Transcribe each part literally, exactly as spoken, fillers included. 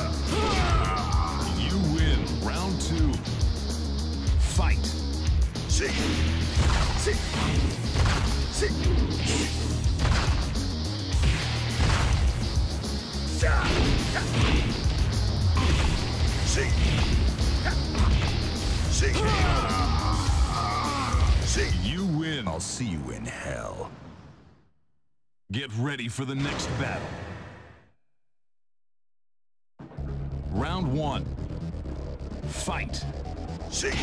You win. Round two. Fight. See. See. See. See. See. See. You win. I'll see you in hell. Get ready for the next battle. Round one. Fight. See.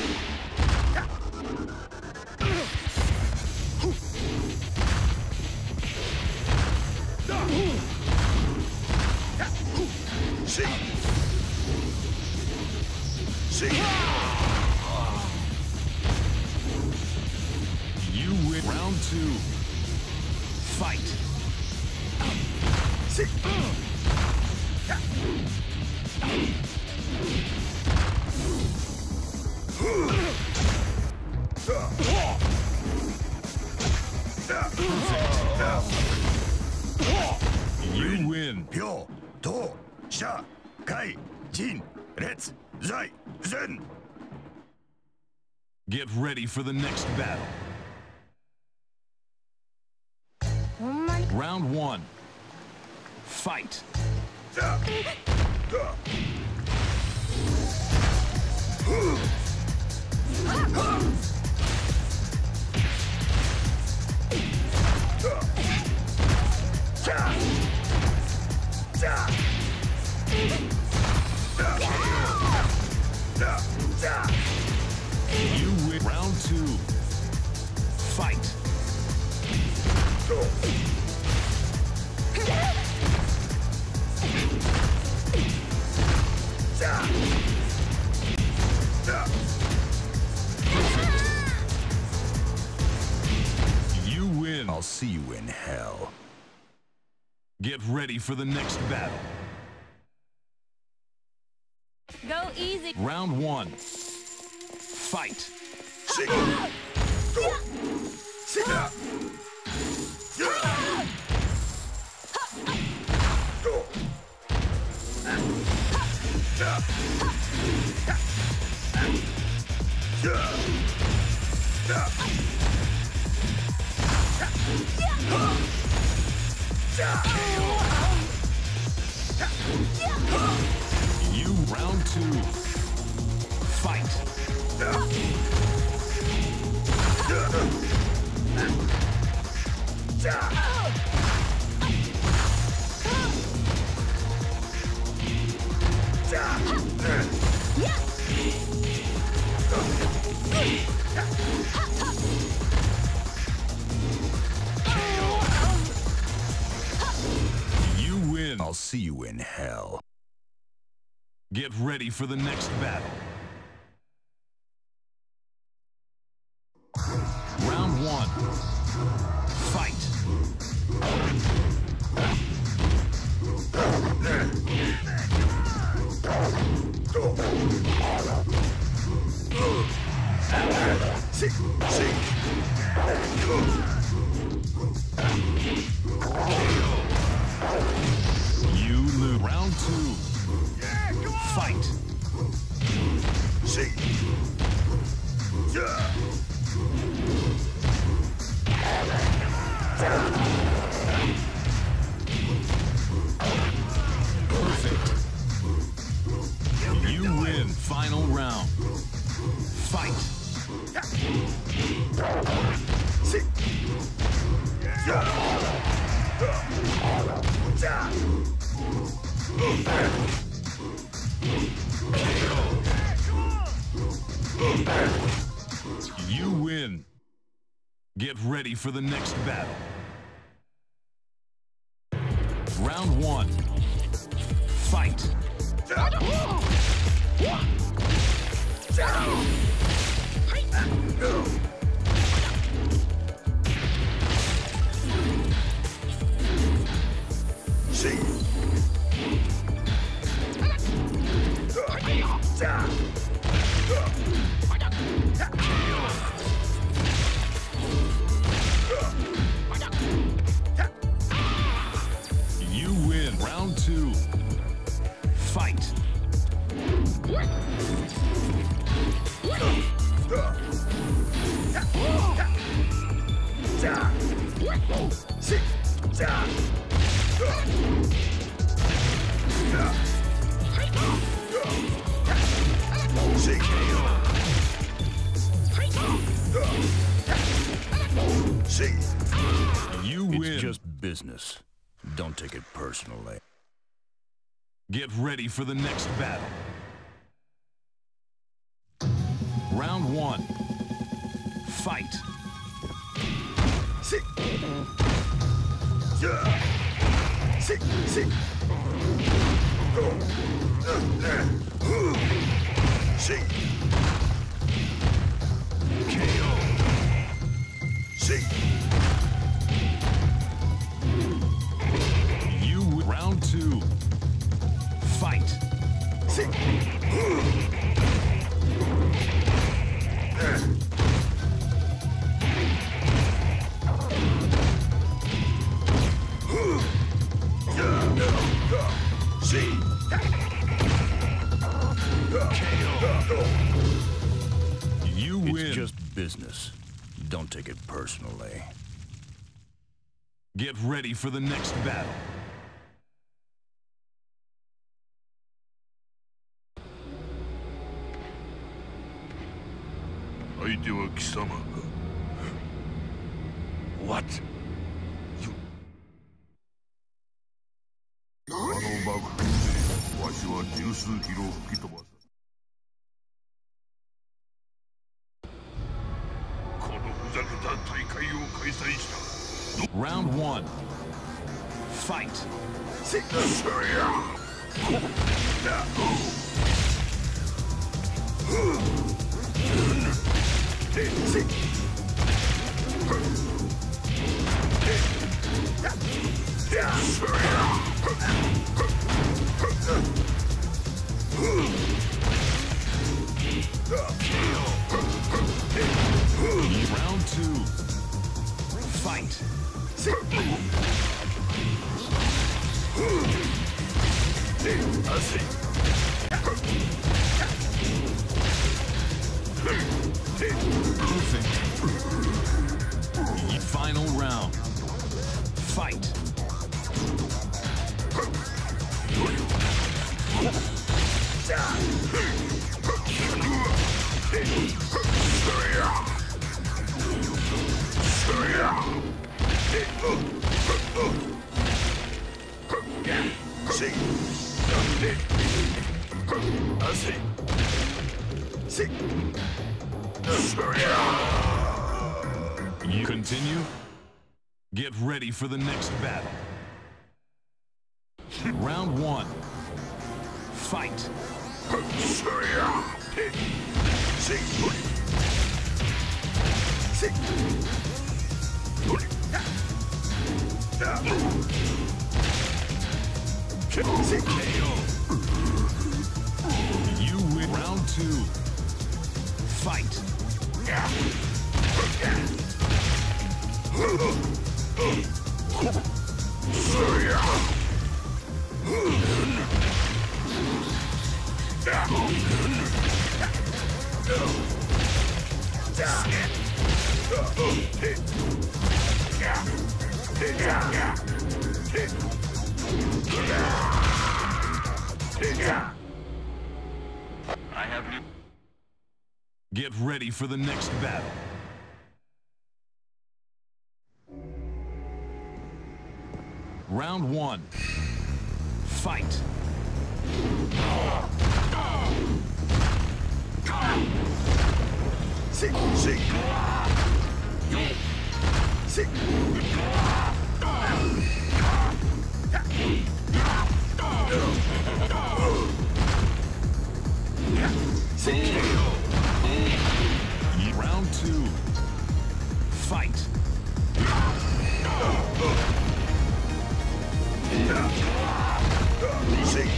See. See. You win. Round two. Fight. See. You win. Pyo, To, Sha, Kai, Jin, Let's, Zai, Zen. Get ready for the next battle. Round one. Fight. Da. Da. You win. Round two. Fight. You win. I'll see you in hell. Get ready for the next battle. Go easy. Round one. Fight. See. Go. See. Da. Yeah. Go. Da. Yeah. Da. You round two. Fight. You win. I'll see you in hell. Get ready for the next battle. Round one. Fight. See. See. You lose. Round two. Fight. See. Yeah. Perfect. You win. Final round. Fight. See. Yeah. You win. Get ready for the next battle. Round one. Fight. See. You win. Round two. Fight. You win. It's just business. Don't take it personally. Get ready for the next battle. Round one. Fight. See. Yeah. See. See. Go. See. K O. See. You win. Round two. Fight. See. See. You win. It's just business. Don't take it personally. Get ready for the next battle. What? You... あの爆風でわしは十数キロ吹き飛ばす。このふざけた大会を開催した。 Round one. Fight. See. Round two. Fight. See. I see. Perfect. Final round. Fight. See. I see. See. You continue? Get ready for the next battle. Round one. Fight. See. See. See. K O. You win. Round two. Fight. I have new. Get ready for the next battle. Round one. Fight. See. See. See. See. Round two. Fight. See.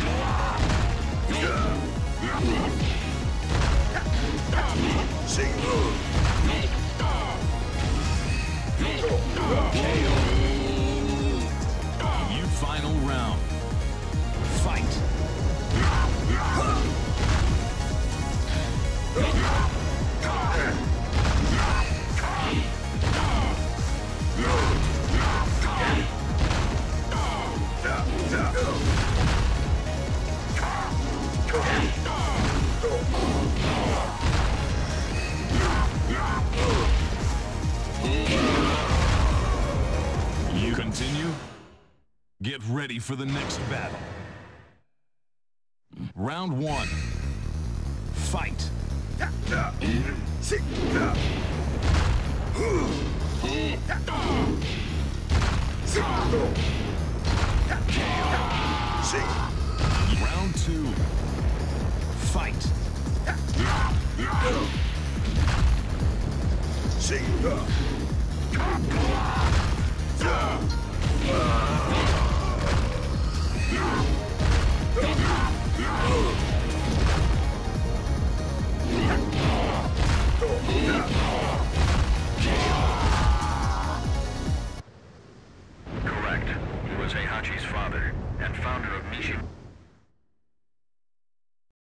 See. K O. You final round. Fight. Get ready for the next battle. Round one. Fight. Round two. Fight.